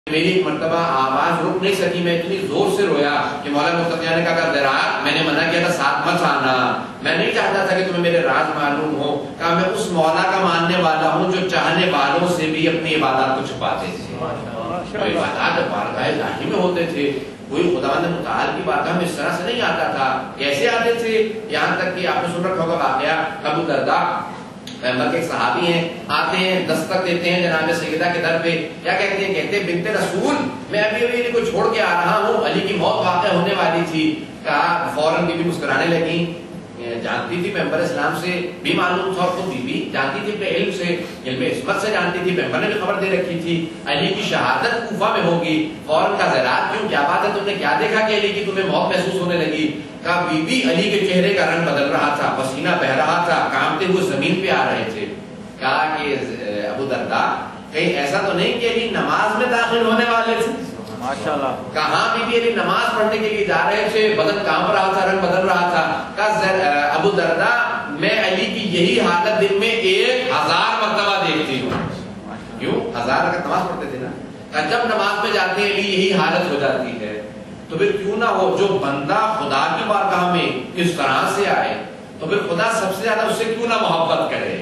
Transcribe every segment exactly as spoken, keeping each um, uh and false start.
میری ایک مرتبہ آواز رک نہیں سکی، میں اتنی زور سے رویا کہ مولانا مفتیان نے کہا اگر درار میں نے منع کیا تھا ساتھ مت آنا، میں نہیں چاہتا تھا کہ تمہیں میرے راز معلوم ہو. کہا میں اس مولا کا ماننے والا ہوں جو چاہنے والوں سے بھی اپنی عبادات کو چھپاتے تھے. جو عبادات بارگاہ الہی میں ہوتے تھے، کوئی خداوند متعال کی بارگاہ میں اس طرح سے نہیں آتا تھا. کیسے آتے تھے؟ یہاں تک کہ آپ نے سن رکھا ہوگا واقعہ ابو درداء پیغمبر کے صحابی ہیں، آتے ہیں دستک دیتے ہیں جناب سیدہ کے در پہ. کیا کہتے ہیں؟ کہتے ہیں بنت رسول میں ابھی ابھی علی کو چھوڑ کے آ رہا ہوں، علی کی موت واقع ہونے والی تھی. کہا فوراً بی بی مسکرانے لگی. جانتی تھی پیغمبر اسلام سے بھی معلوم تھا، خود بی بی جانتی تھی اپنے علم سے، علم عصمت سے جانتی تھی، پیغمبر نے بھی خبر دے رکھی تھی علی کی شہادت کوفہ میں ہوگی. فوراً کا زراعت کیوں، کیا بات ہے، تم نے کیا دیکھا کہ علی کی تمہیں موت محسوس ہونے لگی؟ کہا بی بی علی کے چہرے کا رنگ بدل رہا تھا، پسینہ بہ رہا تھا، کانپتے ہوئے زمین پہ آ رہے تھے. کہا کہ ابو درداء کہیں ایسا تو نہیں کہ علی نماز میں داخل ہونے والے تھے؟ ماشاءاللہ. کہاں بی بی علی نماز پڑھنے کے لیے جا رہے تھے، بدن کانپ رہا تھا، رنگ بدل رہا تھا. کہا ابو درداء میں علی کی یہی حالت دن میں ایک ہزار مرتبہ دیکھتی ہوں. کیوں؟ ہزار اگر نماز پڑھتے تھے نا. کہا جب نماز میں جاتے ہیں علی یہی حالت ہو جاتی ہے. تو پھر کیوں نہ ہو جو بندہ خدا کی بارگاہ میں اس طرح سے آئے تو پھر خدا سب سے زیادہ اس سے کیوں نہ محبت کرے.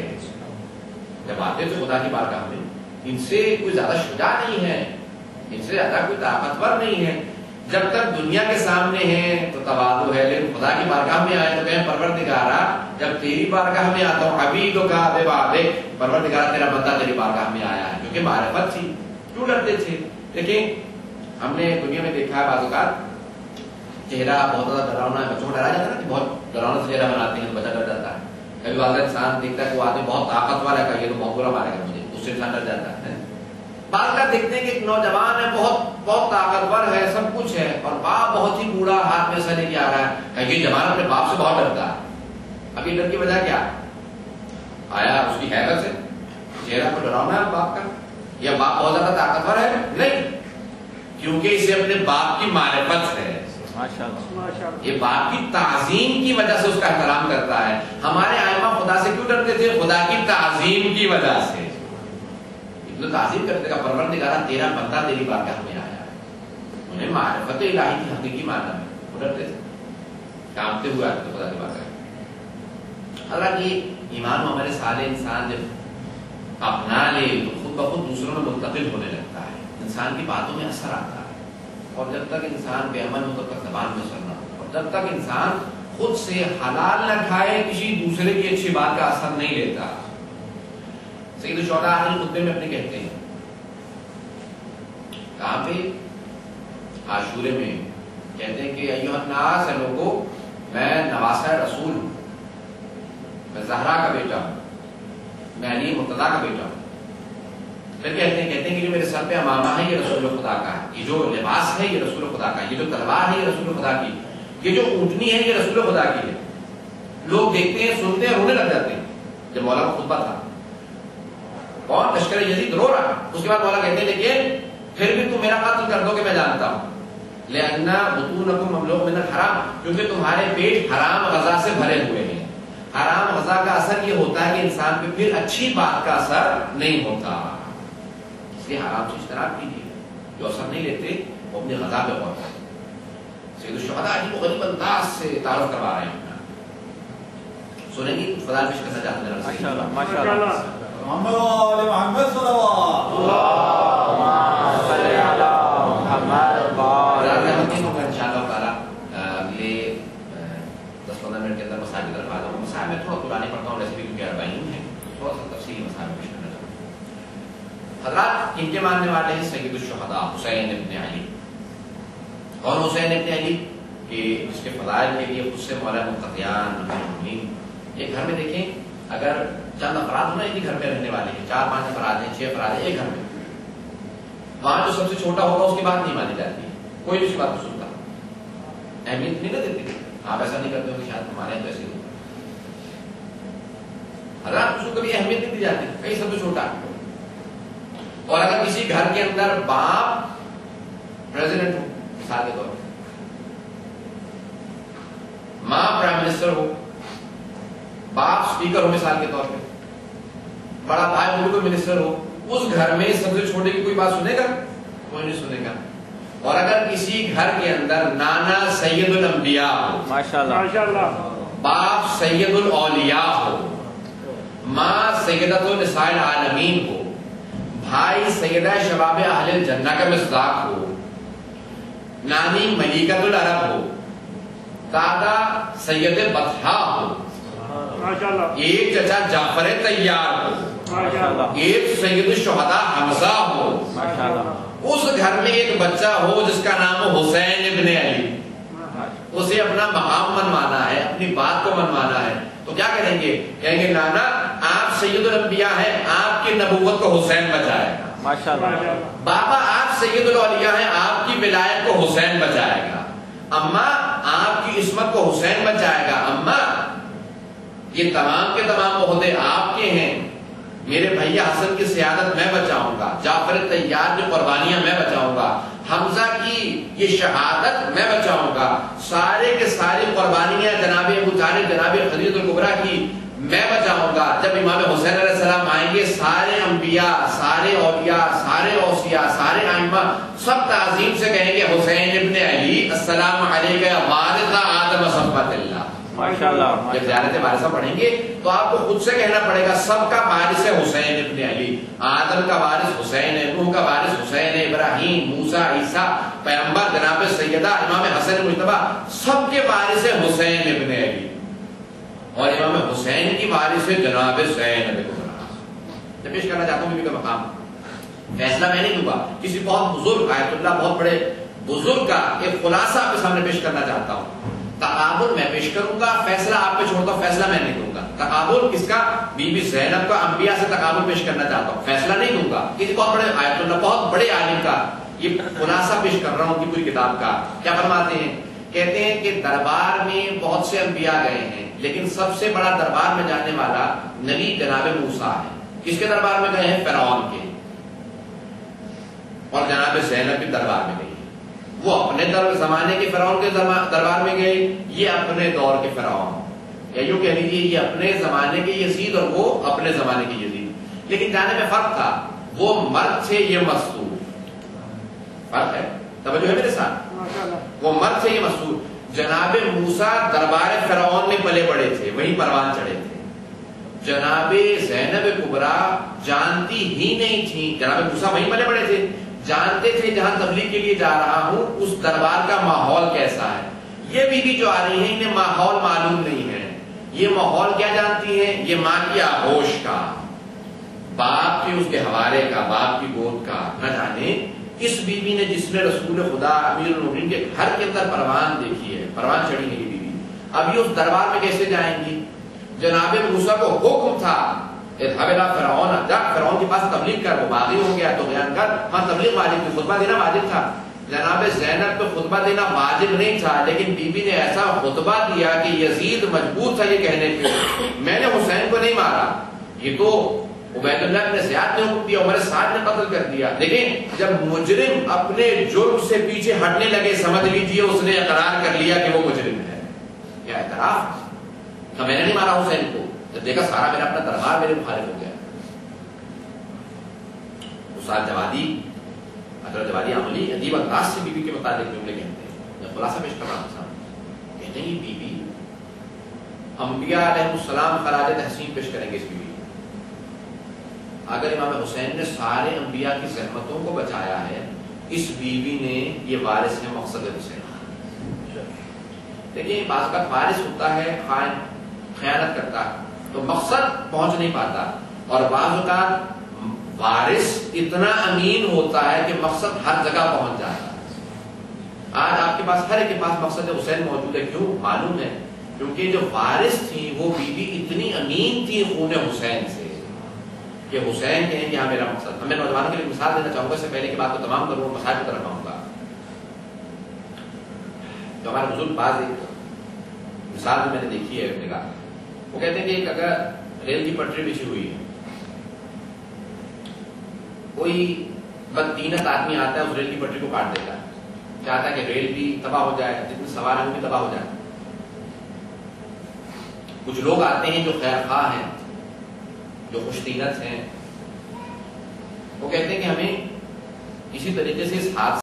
جب آتے تھے خدا کی بارگاہ میں ان سے کوئی زیادہ شجاع نہیں ہے، ان سے زیادہ کوئی طاقتور نہیں ہے. جب تک دنیا کے سامنے ہیں تو تواضع ہے، لیکن خدا کی بارگاہ میں آئے تو کہیں پروردگارا جب تیری بارگاہ میں آتا ہوں عبید کا بے بابے، پروردگارا تیرا بندہ تیری بارگاہ میں آیا ہے. کیونکہ معرفت تھی. کیوں ڈرتے تھے؟ لیکن ہم نے دنیا میں دیکھا ہے بعض اوقات چہرہ بہت زیادہ ڈراؤنا ہے، بچوں کو ڈرایا جاتا ہے نا کہ بہت ڈراؤنا چہرہ بناتے ہیں تو بچہ ڈر جاتا ہے. کبھی بعض انسان دیکھتا ہے کہ وہ آدمی بہت طاقتور ہے، کہ یہ تو بہت برا مارے گا مجھے، اس سے انسان ڈر جاتا ہے. بعض کا دیکھتے ہیں کہ ایک نوجوان ہے بہت بہت طاقتور ہے، سب کچھ ہے، اور باپ بہت ہی بوڑھا ہاتھ میں ایسا لے کے آ رہا ہے کہ یہ جوان اپنے باپ سے بہت ڈرتا ہے. اب یہ ڈر کی وجہ کیا آیا؟ اس کی حیبت سے. چہرہ کو ڈراؤنا ہے باپ کا، یا باپ بہت زیادہ طاقتور ہے؟ نہیں، کیونکہ اسے اپنے باپ کی معرفت ہے. یہ باپ کی تعظیم کی وجہ سے اس کا احترام کرتا ہے. ہمارے ائمہ خدا سے کیوں ڈرتے تھے؟ خدا کی تعظیم کی وجہ سے. اتنا تعظیم کرتے کا پروردگارا تیرا بندہ تیری بارگاہ میں آیا ہے. انہیں معرفت الہی کی حقیقی معنی میں وہ ڈرتے تھے، کامتے ہوئے آتے خدا کی بارگاہ. حالانکہ ایمان و عمل صالح انسان جب اپنا لے تو خود بخود دوسروں میں منتقل ہونے لگتا ہے، انسان کی باتوں میں اثر آتا ہے. اور جب تک انسان بے عمل ہو تب تک زبان میں اثر نہ ہو، اور جب تک انسان خود سے حلال نہ کھائے کسی دوسرے کی اچھی بات کا اثر نہیں لیتا. سید الشہداء آخری خطبے میں اپنے کہتے ہیں، کہاں پہ؟ عاشورے میں. کہتے ہیں کہ ایھا الناس، اے لوگو، میں نواسہ رسول ہوں، میں زہرا کا بیٹا ہوں، میں علی مرتضیٰ کا بیٹا ہوں. پھر کہتے ہیں کہتے ہیں کہ جو میرے سر پہ امامہ ہے یہ رسول خدا کا ہے، یہ جو لباس ہے یہ رسول خدا کا ہے، یہ جو تلوار ہے یہ رسول خدا کی، یہ جو اونٹنی ہے یہ رسول خدا کی ہے. لوگ دیکھتے ہیں سنتے ہیں رونے لگ جاتے ہیں. جب مولا کا خطبہ تھا کون؟ لشکر یزید رو رہا. اس کے بعد مولا کہتے ہیں لیکن پھر بھی تم میرا قتل کر دو کہ میں جانتا ہوں. لأن بطونکم مملوء من الحرام، کیونکہ تمہارے پیٹ حرام غذا سے بھرے ہوئے ہیں. حرام غذا کا اثر یہ ہوتا ہے کہ انسان پہ پھر اچھی بات کا اثر نہیں ہوتا. اس لیے حرام سے اجتناب کیجیے. جو اثر نہیں لیتے وہ اپنی غذا پہ غور کریں. سید الشہداء علی کو غریب انداز سے تعارف کروا رہے ہیں. سنیں گے کچھ فضائل پیش کرنا چاہتے ہیں. ماشاءاللہ ماشاءاللہ. محمد وآل محمد صلوات اللہم صلی علی محمد وآل محمد. انشاءاللہ تعالی اگلے دس پندرہ منٹ کے اندر مسائل کی طرف آ جاؤں. مسائل میں تھوڑا قرآن پڑھتا ہوں ویسے بھی کیونکہ اربعین ہے، تھوڑا سا تفصیلی مسائل پیش کرنا چاہتا ہوں. حضرات ان کے ماننے والے ہیں سید الشہداء حسین ابن علی. اور حسین ابن علی کہ جس کے فضائل کے لیے خود سے مولا مفتیان المؤمنین. ایک گھر میں دیکھیں اگر چند افراد ہونا ایک ہی گھر میں رہنے والے ہیں، چار پانچ افراد ہیں، چھ افراد ہیں ایک گھر میں، وہاں جو سب سے چھوٹا ہوگا اس کی بات نہیں مانی جاتی ہے، کوئی بھی اس کی بات نہیں سنتا، اہمیت نہیں نہ دیتے. آپ ایسا نہیں کرتے ہو کہ شاید ہمارے یہاں تو ایسے ہوتا. حضرات اس کو کبھی اہمیت نہیں دی جاتی، کہیں سب سے چھوٹا. اور اگر کسی گھر کے اندر باپ پریزیڈنٹ ہو مثال کے طور پر، ماں پرائم منسٹر ہو، باپ اسپیکر ہو مثال کے طور پہ، بڑا بھائی ملک منسٹر ہو، اس گھر میں سب سے چھوٹے کی کوئی بات سنے گا؟ کوئی نہیں سنے گا. اور اگر کسی گھر کے اندر نانا سید الانبیاء ہو, ماشاءاللہ, باپ سید الاولیاء ہو, ماں سیدۃ النساء العالمین ہو, بھائی سیدہ شباب اہل الجنہ کا مصداق ہو, نانی ملیکۃ العرب ہو, دادا سید بطحا ہو, ایک چچا جعفر طیار ہو, ایک سید الشہداء حمزہ ہو, اس گھر میں ایک بچہ ہو جس کا نام ہو حسین ابن علی, اسے اپنا مقام منوانا ہے, اپنی بات کو منوانا ہے, تو کیا کریں گے؟ کہیں گے نانا آپ سید الانبیاء ہیں, آپ کی نبوت کو حسین بچائے گا. ماشاءاللہ. بابا آپ سید الاولیاء ہیں, آپ کی ولایت کو حسین بچائے گا. اماں آپ کی عصمت کو حسین بچائے گا. اماں یہ تمام کے تمام عہدے آپ کے ہیں, میرے بھیا حسن کی سیادت میں بچاؤں گا, جعفر طیار کی قربانیاں میں بچاؤں گا, حمزہ کی یہ شہادت میں بچاؤں گا, سارے کے ساری قربانیاں جناب ابو طالب جناب خدیجہ الکبریٰ کی میں بچاؤں گا. جب امام حسین علیہ السلام آئیں گے, سارے انبیاء, سارے اولیاء, سارے اوصیاء, سارے ائمہ سب تعظیم سے کہیں گے حسین ابن علی السلام علیک یا وارث آدم صفوت اللہ. ماشاءاللہ. جب زیارت وارثہ پڑھیں گے تو آپ کو خود سے کہنا پڑے گا سب کا وارث ہے حسین ابن علی. آدم کا وارث حسین ہے, نوح کا وارث حسین ہے, ابراہیم, موسیٰ, عیسیٰ پیغمبر, جناب سیدہ امام حسن مجتبیٰ, سب کے وارث ہے حسین ابن علی. اور امام حسین کی وارث ہے جناب زینب الکبریٰ. میں پیش کرنا چاہتا ہوں بیوی کا مقام. فیصلہ میں نہیں دوں گا, کسی بہت بزرگ آیت اللہ بہت بڑے بزرگ کا ایک خلاصہ آپ کے سامنے پیش کرنا چاہتا ہوں. تقابل میں پیش کروں گا, فیصلہ آپ پہ چھوڑتا ہوں, فیصلہ میں نہیں دوں گا. تقابل کس کا؟ بی بی زینب کا انبیاء سے تقابل پیش کرنا چاہتا ہوں, فیصلہ نہیں دوں گا. کسی بہت بڑے آیت اللہ بہت بڑے عالم کا یہ خلاصہ پیش کر رہا ہوں کی پوری کتاب کا. کیا فرماتے ہیں؟ کہتے ہیں کہ دربار میں بہت سے انبیاء گئے ہیں, لیکن سب سے بڑا دربار میں جانے والا نبی جناب موسیٰ ہے. کس کے دربار میں گئے ہیں؟ فرعون کے. اور جناب زینب بھی دربار میں گئی. وہ اپنے در زمانے کے فرعون کے دربار میں گئے, یہ اپنے دور کے فرعون, یا یوں کہہ لیجیے یہ اپنے زمانے کے یزید اور وہ اپنے زمانے کے یزید. لیکن جانے میں فرق تھا, وہ مرد تھے, یہ مستور. فرق ہے, توجہ ہے میرے ساتھ. وہ مرد تھے, یہ مستور. جناب موسیٰ دربار فرعون میں پلے بڑے تھے, وہیں پروان چڑھے تھے. جناب زینب کبریٰ جانتی ہی نہیں تھی, جناب موسیٰ وہیں پلے بڑے تھے, جانتے تھے جہاں تبلیغ کے لیے جا رہا ہوں اس دربار کا ماحول کیسا ہے. یہ بیوی جو آ رہی ہیں انہیں ماحول معلوم نہیں ہے. یہ ماحول کیا جانتی ہیں؟ یہ ماں کی آغوش کا, باپ کی اس کے حوالے کا, باپ کی گود کا. نہ جانے اس بیوی نے جس نے رسول خدا امیر المومنین کے گھر کے اندر پروان دیکھی ہے, پروان چڑھی ہے یہ بیوی, اب یہ اس دربار میں کیسے جائیں گی؟ جناب موسیٰ کو حکم تھا فرعون, جا فرعون کے پاس تبلیغ کر, وہ باغی ہو گیا تو بیان کر. ہاں تبلیغ واجب تھی, خطبہ دینا واجب تھا. جناب زینب پہ خطبہ دینا واجب نہیں تھا, لیکن بی بی نے ایسا خطبہ دیا کہ یزید مجبور تھا یہ کہنے پہ میں نے حسین کو نہیں مارا, یہ تو عبید اللہ بن زیاد نے حکم دیا, عمر سعد نے قتل کر دیا. لیکن جب مجرم اپنے جرم سے پیچھے ہٹنے لگے, سمجھ لیجیے اس نے اقرار کر لیا کہ وہ مجرم ہے. کیا اعتراف کہ میں نے نہیں مارا حسین کو. جب دیکھا سارا میرا اپنا دربار میرے مخالف ہو گیا. استاد جوادی حضرت جوادی عملی عجیب انداز سے بی بی کے متعلق جملے کہتے ہیں. جب خلاصہ پیش کر رہا ہوں, کہتے ہیں یہ بی بی انبیاء علیہ السلام خراج تحسین پیش کریں گے اس بی بی. اگر امام حسین نے سارے انبیاء کی زحمتوں کو بچایا ہے, اس بیوی نے یہ وارث ہے مقصد حسین. دیکھیں بعض کا وارث ہوتا ہے خائن, خیانت کرتا ہے تو مقصد پہنچ نہیں پاتا, اور بعض اوقات وارث اتنا امین ہوتا ہے کہ مقصد ہر جگہ پہنچ جاتا ہے. آج آپ کے پاس ہر ایک کے پاس مقصد حسین موجود ہے. کیوں؟ معلوم ہے کیونکہ جو وارث تھی وہ بی بی اتنی امین تھی خون حسین سے کہ حسین کہیں کہ ہاں میرا مقصد. میں نوجوانوں کے لیے مثال دینا چاہوں گا, اس سے پہلے کی بات کو تمام کروں, مسائل کی طرف آؤں گا. جو ہمارے بزرگ بعض ایک مثال بھی میں نے دیکھی ہے اپنے کا, وہ کہتے ہیں کہ ایک اگر ریل کی پٹری بچھی ہوئی ہے, کوئی بدتینت آدمی آتا ہے اس ریل کی پٹری کو کاٹ دیتا ہے, چاہتا ہے کہ ریل بھی تباہ ہو جائے, جتنے سوار ہیں وہ بھی تباہ ہو جائے. کچھ لوگ آتے ہیں جو خیر خواہ ہیں, جو خوش طینت ہیں, وہ کہتے ہیں کہ ہمیں اسی طریقے سے اس ہاتھ